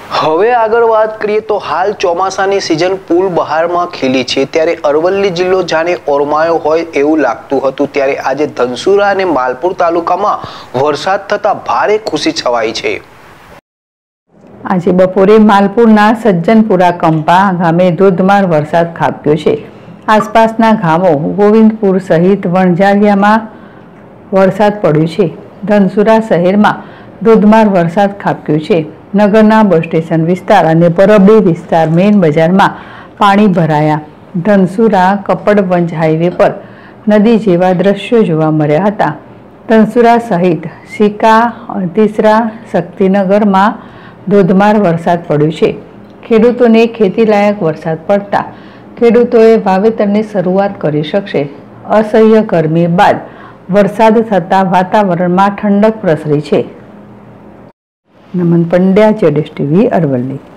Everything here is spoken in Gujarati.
હવે આગળ વાત કરીએ તો હાલ ચોમાસાની સિઝન ફૂલ બહારમાં ખીલી છે, ત્યારે અરવલ્લી જિલ્લો જાણે ઓરમાયો હોય એવું લાગતું હતું, ત્યારે આજે ધનસુરા અને માલપુર તાલુકામાં વરસાદ થતા ભારે ખુશી છવાઈ છે। આજે બપોરે માલપુરના સજ્જનપુરા કંપા ગામે ધોધમાર વરસાદ ખાબક્યો છે। આસપાસના ગામો ગોવિંદપુર સહિત વણઝારિયામાં વરસાદ પડ્યો છે। ધનસુરા શહેરમાં ધોધમાર વરસાદ ખાબક્યો છે। નગરના બસ સ્ટેશન વિસ્તાર અને પરબડી વિસ્તાર મેઇન બજારમાં પાણી ભરાયા। ધનસુરા કપડવંજ હાઈવે પર નદી જેવા દ્રશ્યો જોવા મળ્યા હતા। ધનસુરા સહિત સિકા, અતીસરા, શક્તિનગરમાં ધોધમાર વરસાદ પડ્યો છે। ખેડૂતોને ખેતીલાયક વરસાદ પડતા ખેડૂતોએ વાવેતરની શરૂઆત કરી શકશે। અસહ્ય ગરમી બાદ વરસાદ થતાં વાતાવરણમાં ઠંડક પ્રસરી છે। નમન પંડ્યા, ZSTV, અરવલ્લી।